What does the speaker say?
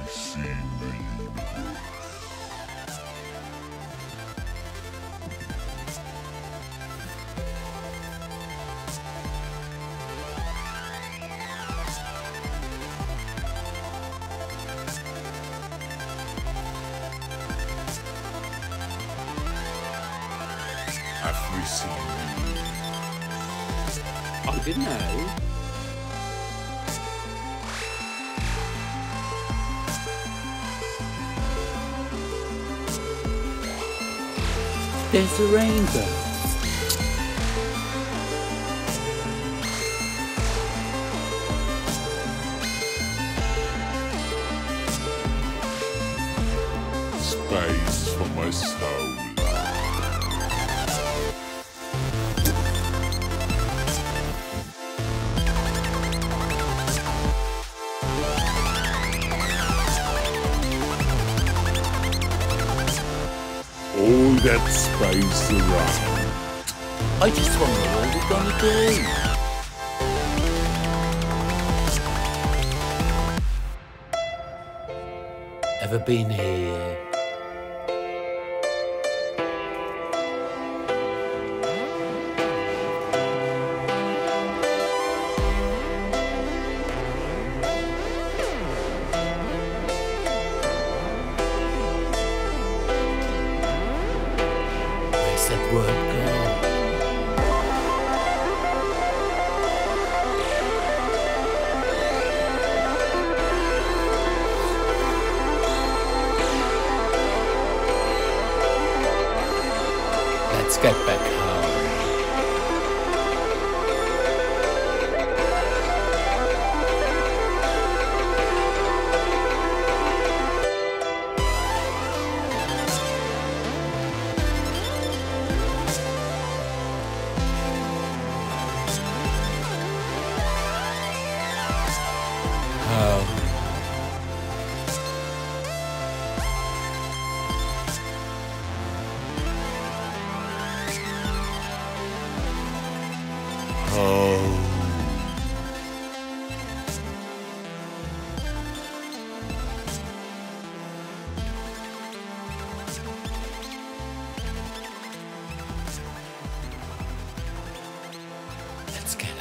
seen the universe. Have we seen you? I didn't know. There's a rainbow. Space for my soul. All that space around. I just want to know what we're gonna do. Ever been here? Where's that word gone? Let's get back home. Oh. Let's get